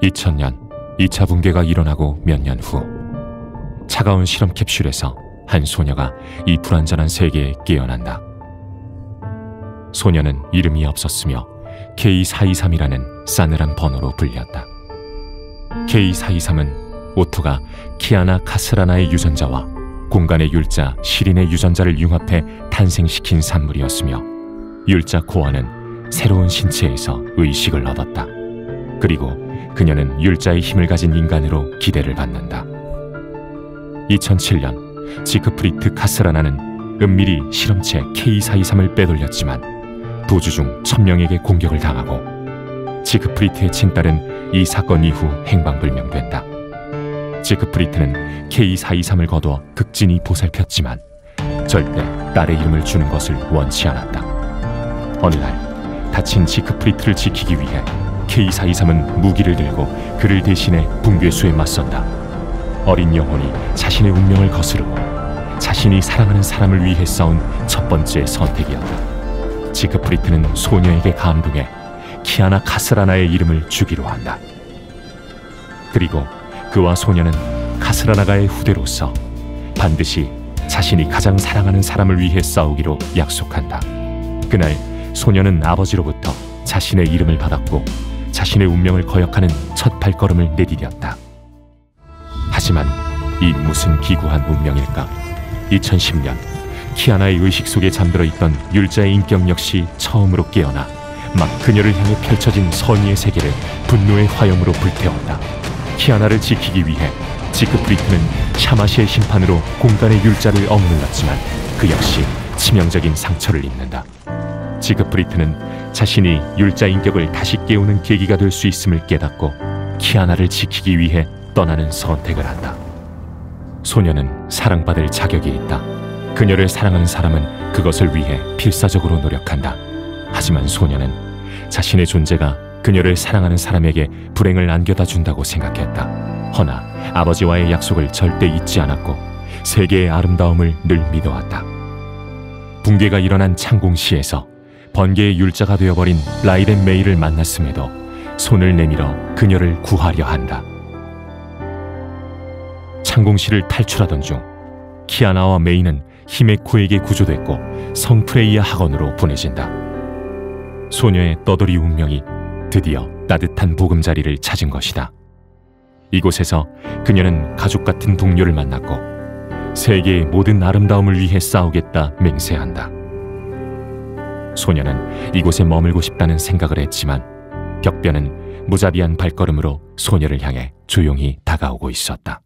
2000년 2차 붕괴가 일어나고 몇 년 후, 차가운 실험 캡슐에서 한 소녀가 이 불완전한 세계에 깨어난다. 소녀는 이름이 없었으며 K423이라는 싸늘한 번호로 불렸다. K423은 오토가 키아나 카스라나의 유전자와 공간의 율자 시린의 유전자를 융합해 탄생시킨 산물이었으며, 율자 코어는 새로운 신체에서 의식을 얻었다. 그리고 그녀는 율자의 힘을 가진 인간으로 기대를 받는다. 2007년 지크프리트 카스라나는 은밀히 실험체 K423을 빼돌렸지만 도주 중 1000명에게 공격을 당하고, 지크프리트의 친딸은 이 사건 이후 행방불명된다. 지크프리트는 K423을 거두어 극진히 보살폈지만 절대 딸의 이름을 주는 것을 원치 않았다. 어느 날 다친 지크프리트를 지키기 위해 K423은 무기를 들고 그를 대신해 붕괴수에 맞선다. 어린 영혼이 자신의 운명을 거스르고 자신이 사랑하는 사람을 위해 싸운 첫 번째 선택이었다. 지크프리트는 소녀에게 감동해 키아나 카스라나의 이름을 주기로 한다. 그리고 그와 소녀는 카스라나가의 후대로서 반드시 자신이 가장 사랑하는 사람을 위해 싸우기로 약속한다. 그날 소녀는 아버지로부터 자신의 이름을 받았고 자신의 운명을 거역하는 첫 발걸음을 내디뎠다. 하지만 이 무슨 기구한 운명일까? 2010년 키아나의 의식 속에 잠들어 있던 율자의 인격 역시 처음으로 깨어나 막 그녀를 향해 펼쳐진 선의의 세계를 분노의 화염으로 불태웠다. 키아나를 지키기 위해 지크프리트는 샤마시의 심판으로 공간의 율자를 억눌렀지만 그 역시 치명적인 상처를 입는다. 지크프리트는 자신이 율자 인격을 다시 깨우는 계기가 될 수 있음을 깨닫고 키아나를 지키기 위해 떠나는 선택을 한다. 소녀는 사랑받을 자격이 있다. 그녀를 사랑하는 사람은 그것을 위해 필사적으로 노력한다. 하지만 소녀는 자신의 존재가 그녀를 사랑하는 사람에게 불행을 안겨다 준다고 생각했다. 허나 아버지와의 약속을 절대 잊지 않았고 세계의 아름다움을 늘 믿어왔다. 붕괴가 일어난 창공시에서 번개의 율자가 되어버린 라이덴 메이를 만났음에도 손을 내밀어 그녀를 구하려 한다. 창공시를 탈출하던 중 키아나와 메이는 히메코에게 구조됐고 성프레이아 학원으로 보내진다. 소녀의 떠돌이 운명이 드디어 따뜻한 보금자리를 찾은 것이다. 이곳에서 그녀는 가족 같은 동료를 만났고 세계의 모든 아름다움을 위해 싸우겠다 맹세한다. 소녀는 이곳에 머물고 싶다는 생각을 했지만 벽변은 무자비한 발걸음으로 소녀를 향해 조용히 다가오고 있었다.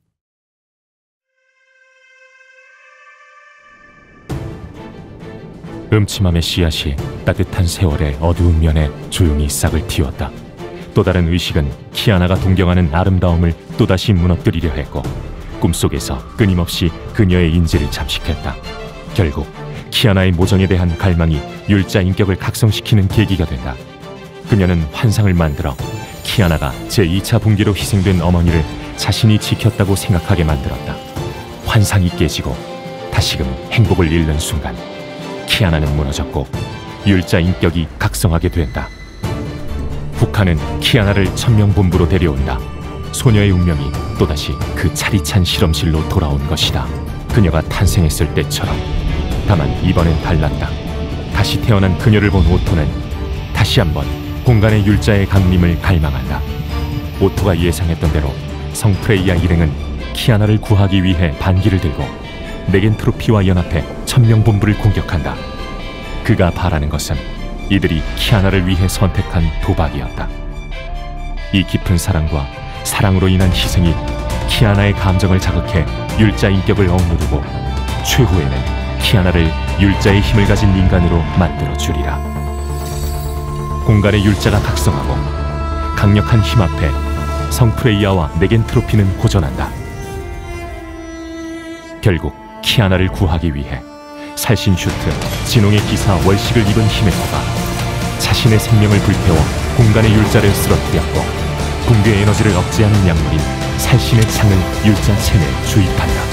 음침함의 씨앗이 따뜻한 세월의 어두운 면에 조용히 싹을 틔웠다. 또 다른 의식은 키아나가 동경하는 아름다움을 또다시 무너뜨리려 했고 꿈속에서 끊임없이 그녀의 인지를 잠식했다. 결국 키아나의 모정에 대한 갈망이 율자 인격을 각성시키는 계기가 된다. 그녀는 환상을 만들어 키아나가 제2차 붕괴로 희생된 어머니를 자신이 지켰다고 생각하게 만들었다. 환상이 깨지고 다시금 행복을 잃는 순간 키아나는 무너졌고 율자 인격이 각성하게 된다. 북한은 키아나를 천명본부로 데려온다. 소녀의 운명이 또다시 그 차디찬 실험실로 돌아온 것이다. 그녀가 탄생했을 때처럼. 다만 이번엔 달랐다. 다시 태어난 그녀를 본 오토는 다시 한번 공간의 율자의 강림을 갈망한다. 오토가 예상했던 대로 성프레이아 일행은 키아나를 구하기 위해 반기를 들고 네겐트로피와 연합해 천명본부를 공격한다. 그가 바라는 것은 이들이 키아나를 위해 선택한 도박이었다. 이 깊은 사랑과 사랑으로 인한 희생이 키아나의 감정을 자극해 율자 인격을 억누르고 최후에는 키아나를 율자의 힘을 가진 인간으로 만들어 주리라. 공간의 율자가 각성하고 강력한 힘 앞에 성프레이아와 네겐트로피는 고전한다. 결국 키아나를 구하기 위해 살신 슈트, 진홍의 기사 월식을 입은 히메코가 자신의 생명을 불태워 공간의 율자를 쓰러뜨렸고 붕괴 에너지를 억제하는 약물인 살신의 창을 율자 체내에 주입한다.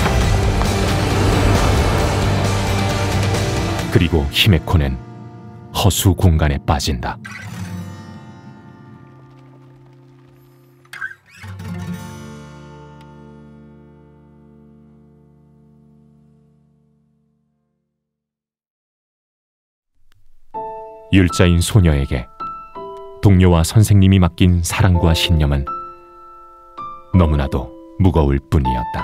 그리고 히메코는 허수 공간에 빠진다. 율자인 소녀에게 동료와 선생님이 맡긴 사랑과 신념은 너무나도 무거울 뿐이었다.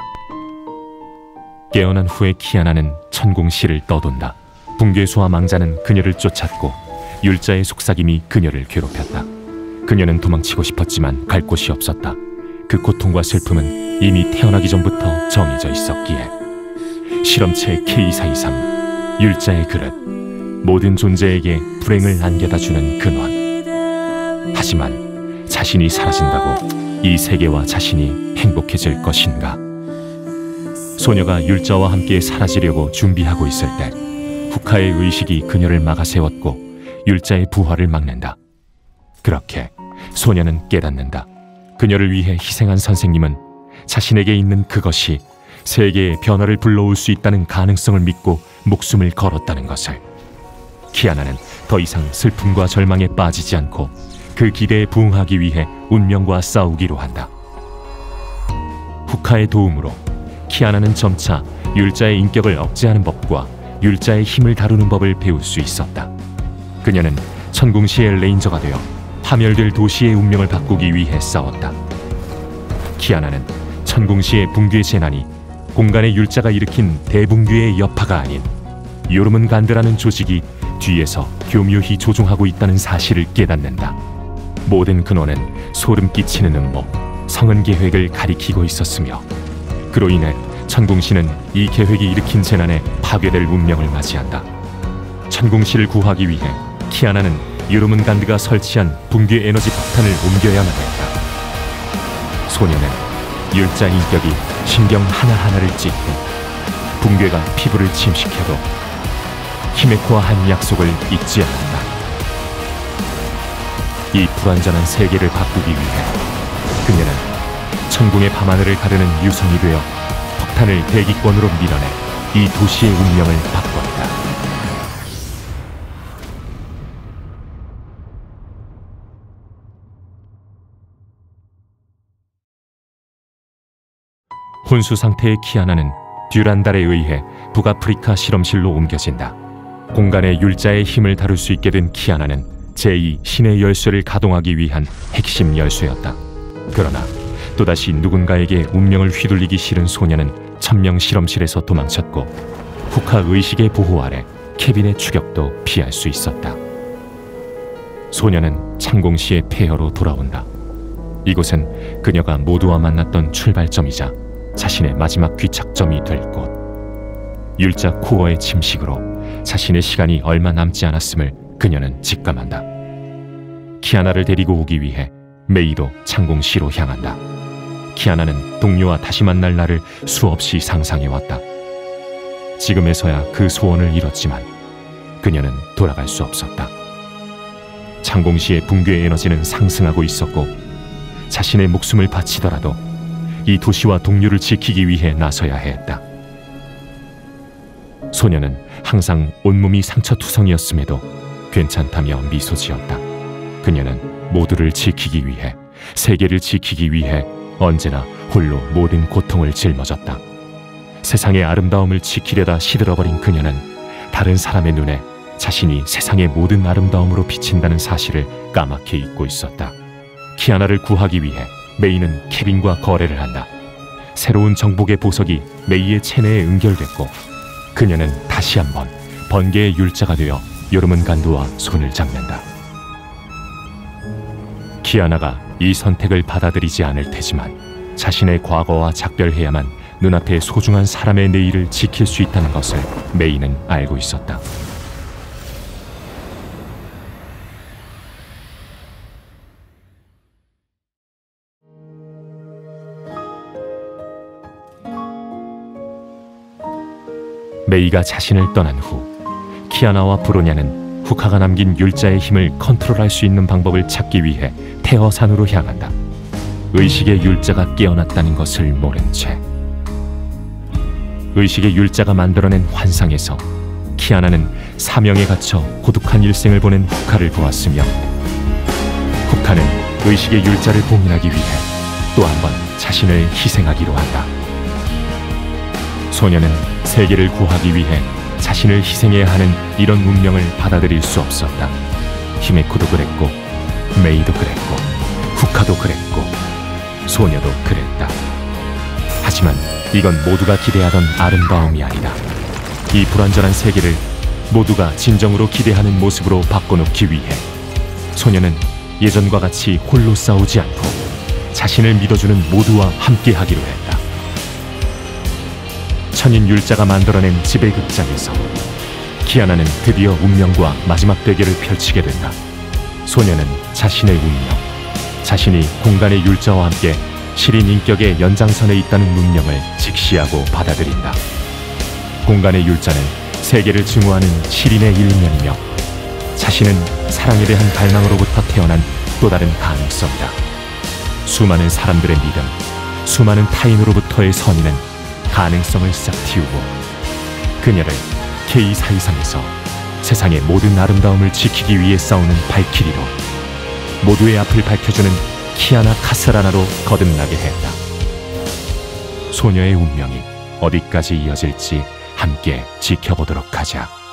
깨어난 후에 키아나는 천공시를 떠돈다. 붕괴수와 망자는 그녀를 쫓았고 율자의 속삭임이 그녀를 괴롭혔다. 그녀는 도망치고 싶었지만 갈 곳이 없었다. 그 고통과 슬픔은 이미 태어나기 전부터 정해져 있었기에. 실험체 K423, 율자의 그릇, 모든 존재에게 불행을 안겨다주는 근원. 하지만 자신이 사라진다고 이 세계와 자신이 행복해질 것인가? 소녀가 율자와 함께 사라지려고 준비하고 있을 때 후카의 의식이 그녀를 막아세웠고 율자의 부활을 막는다. 그렇게 소녀는 깨닫는다. 그녀를 위해 희생한 선생님은 자신에게 있는 그것이 세계의 변화를 불러올 수 있다는 가능성을 믿고 목숨을 걸었다는 것을. 키아나는 더 이상 슬픔과 절망에 빠지지 않고 그 기대에 부응하기 위해 운명과 싸우기로 한다. 후카의 도움으로 키아나는 점차 율자의 인격을 억제하는 법과 율자의 힘을 다루는 법을 배울 수 있었다. 그녀는 천궁시의 레인저가 되어 파멸될 도시의 운명을 바꾸기 위해 싸웠다. 키아나는 천궁시의 붕괴 재난이 공간의 율자가 일으킨 대붕괴의 여파가 아닌 요르문간드라는 조직이 뒤에서 교묘히 조종하고 있다는 사실을 깨닫는다. 모든 근원은 소름 끼치는 음모, 성은 계획을 가리키고 있었으며 그로 인해 천궁시는 이 계획이 일으킨 재난에 파괴될 운명을 맞이한다. 천궁시를 구하기 위해 키아나는 요르문간드가 설치한 붕괴 에너지 폭탄을 옮겨야만 했다. 소녀는 율자 인격이 신경 하나하나를 찢고 붕괴가 피부를 침식해도 히메코와 한 약속을 잊지 않았다. 이 불완전한 세계를 바꾸기 위해 그녀는 천궁의 밤하늘을 가르는 유성이 되어 폭탄을 대기권으로 밀어내 이 도시의 운명을 바꿨다. 혼수 상태의 키아나는 듀란달에 의해 북아프리카 실험실로 옮겨진다. 공간의 율자의 힘을 다룰 수 있게 된 키아나는 제2 신의 열쇠를 가동하기 위한 핵심 열쇠였다. 그러나 또다시 누군가에게 운명을 휘둘리기 싫은 소녀는 천명 실험실에서 도망쳤고 후카 의식의 보호 아래 케빈의 추격도 피할 수 있었다. 소녀는 창공시의 폐허로 돌아온다. 이곳은 그녀가 모두와 만났던 출발점이자 자신의 마지막 귀착점이 될 곳. 율자 코어의 침식으로 자신의 시간이 얼마 남지 않았음을 그녀는 직감한다. 키아나를 데리고 오기 위해 메이도 창공시로 향한다. 키아나는 동료와 다시 만날 날을 수없이 상상해왔다. 지금에서야 그 소원을 이뤘지만 그녀는 돌아갈 수 없었다. 창공시의 붕괴 에너지는 상승하고 있었고 자신의 목숨을 바치더라도 이 도시와 동료를 지키기 위해 나서야 했다. 소녀는 항상 온몸이 상처투성이었음에도 괜찮다며 미소 지었다. 그녀는 모두를 지키기 위해, 세계를 지키기 위해 언제나 홀로 모든 고통을 짊어졌다. 세상의 아름다움을 지키려다 시들어버린 그녀는 다른 사람의 눈에 자신이 세상의 모든 아름다움으로 비친다는 사실을 까맣게 잊고 있었다. 키아나를 구하기 위해 메이는 케빈과 거래를 한다. 새로운 정복의 보석이 메이의 체내에 응결됐고 그녀는 다시 한번 번개의 율자가 되어 요르문간드와 손을 잡는다. 키아나가 이 선택을 받아들이지 않을 테지만 자신의 과거와 작별해야만 눈앞에 소중한 사람의 내일을 지킬 수 있다는 것을 메이는 알고 있었다. 메이가 자신을 떠난 후 키아나와 브로냐는 후카가 남긴 율자의 힘을 컨트롤할 수 있는 방법을 찾기 위해 태허산으로 향한다. 의식의 율자가 깨어났다는 것을 모른 채 의식의 율자가 만들어낸 환상에서 키아나는 사명에 갇혀 고독한 일생을 보낸 후카를 보았으며 후카는 의식의 율자를 봉인하기 위해 또 한 번 자신을 희생하기로 한다. 소녀는 세계를 구하기 위해 자신을 희생해야 하는 이런 운명을 받아들일 수 없었다. 히메코도 그랬고, 메이도 그랬고, 후카도 그랬고, 소녀도 그랬다. 하지만 이건 모두가 기대하던 아름다움이 아니다. 이 불완전한 세계를 모두가 진정으로 기대하는 모습으로 바꿔놓기 위해 소녀는 예전과 같이 홀로 싸우지 않고 자신을 믿어주는 모두와 함께하기로 했다. 천인 율자가 만들어낸 지배극장에서 키아나는 드디어 운명과 마지막 대결을 펼치게 된다. 소녀는 자신의 운명, 자신이 공간의 율자와 함께 시린 인격의 연장선에 있다는 운명을 직시하고 받아들인다. 공간의 율자는 세계를 증오하는 시린의 일면이며, 자신은 사랑에 대한 갈망으로부터 태어난 또 다른 가능성이다. 수많은 사람들의 믿음, 수많은 타인으로부터의 선의는 가능성을 싹 틔우고 그녀를 K423에서 세상의 모든 아름다움을 지키기 위해 싸우는 발키리로, 모두의 앞을 밝혀주는 키아나 카스라나로 거듭나게 했다. 소녀의 운명이 어디까지 이어질지 함께 지켜보도록 하자.